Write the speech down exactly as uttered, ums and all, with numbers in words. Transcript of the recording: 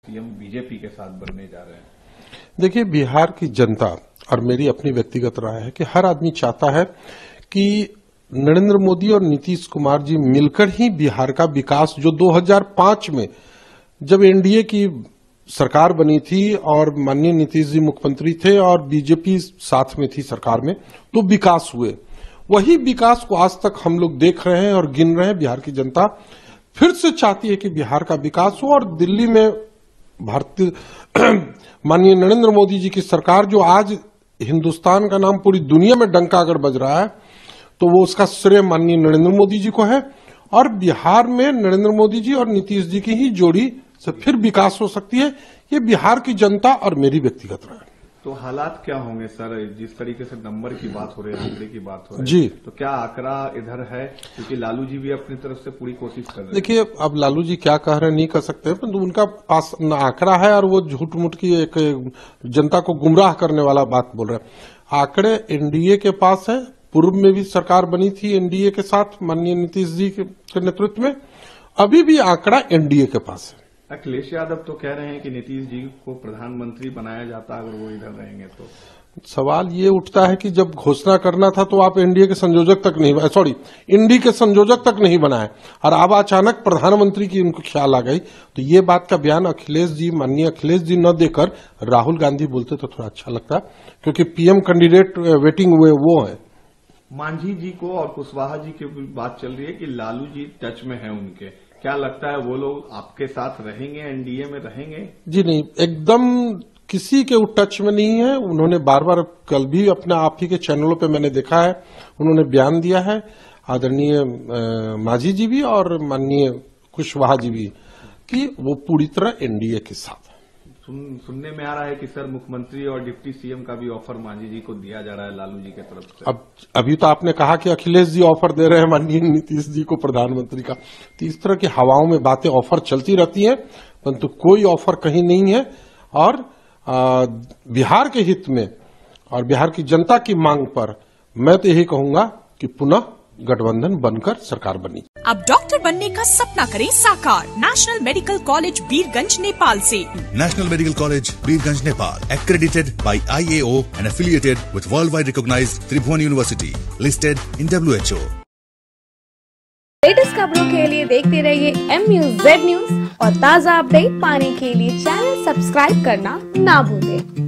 CM BJP के साथ बनने जा रहे हैं। देखिए, बिहार की जनता और मेरी अपनी व्यक्तिगत राय है कि हर आदमी चाहता है कि नरेंद्र मोदी और नीतीश कुमार जी मिलकर ही बिहार का विकास, जो दो हज़ार पाँच में जब एनडीए की सरकार बनी थी और माननीय नीतीश जी मुख्यमंत्री थे और बीजेपी साथ में थी सरकार में, तो विकास हुए, वही विकास को आज तक हम लोग देख रहे हैं और गिन रहे हैं। बिहार की जनता फिर से चाहती है कि बिहार का विकास हो और दिल्ली में भारतीय माननीय नरेंद्र मोदी जी की सरकार, जो आज हिंदुस्तान का नाम पूरी दुनिया में डंका अगर बज रहा है, तो वो उसका श्रेय माननीय नरेंद्र मोदी जी को है। और बिहार में नरेंद्र मोदी जी और नीतीश जी की ही जोड़ी से फिर विकास हो सकती है। ये बिहार की जनता और मेरी व्यक्तिगत राय। तो हालात क्या होंगे सर, जिस तरीके से नंबर की बात हो रही है, आंकड़े की बात हो रही है जी, तो क्या आंकड़ा इधर है? क्योंकि लालू जी भी अपनी तरफ से पूरी कोशिश कर रहे हैं। देखिए, अब लालू जी क्या कह रहे हैं नहीं कर सकते, परंतु तो उनका पास आंकड़ा है और वो झूठ मूठ की एक जनता को गुमराह करने वाला बात बोल रहे हैं। आंकड़े एनडीए के पास है। पूर्व में भी सरकार बनी थी एनडीए के साथ माननीय नीतीश जी के नेतृत्व में, अभी भी आंकड़ा एनडीए के पास है। अखिलेश यादव तो कह रहे हैं कि नीतीश जी को प्रधानमंत्री बनाया जाता अगर वो इधर रहेंगे तो। सवाल ये उठता है कि जब घोषणा करना था तो आप एनडीए के संयोजक तक नहीं, सॉरी इंडी के संयोजक तक नहीं बनाए और अब अचानक प्रधानमंत्री की उनको ख्याल आ गई। तो ये बात का बयान अखिलेश जी, माननीय अखिलेश जी न देकर राहुल गांधी बोलते तो थोड़ा अच्छा लगता, क्योंकि पीएम कैंडिडेट वेटिंग हुए वो है। मांझी जी को और कुशवाहा जी की बात चल रही है कि लालू जी टच में है उनके, क्या लगता है वो लोग आपके साथ रहेंगे, एनडीए में रहेंगे? जी नहीं, एकदम किसी के टच में नहीं है। उन्होंने बार बार, कल भी अपने आप ही के चैनलों पे मैंने देखा है, उन्होंने बयान दिया है, आदरणीय मांझी जी भी और माननीय कुशवाहा जी भी, कि वो पूरी तरह एनडीए के साथ है। सुन, सुनने में आ रहा है कि सर मुख्यमंत्री और डिप्टी सीएम का भी ऑफर मांझी जी को दिया जा रहा है लालू जी की तरफ से। अब अभी तो आपने कहा कि अखिलेश जी ऑफर दे रहे हैं माननीय नीतीश जी को प्रधानमंत्री का, तो इस तरह की हवाओं में बातें, ऑफर चलती रहती हैं, परंतु कोई ऑफर कहीं नहीं है। और आ, बिहार के हित में और बिहार की जनता की मांग पर मैं तो यही कहूंगा कि पुनः गठबंधन बनकर सरकार बनी। अब डॉक्टर बनने का सपना करें साकार national medical college Birganj Nepal से। National medical college Birganj Nepal, accredited by I A O and affiliated with worldwide recognized Tribhuvan University, listed in W H O। Latest खबरों के लिए देखते रहिए एम न्यूज़ जेड न्यूज़ और ताज़ा अपडेट पाने के लिए चैनल सब्सक्राइब करना ना भूलें।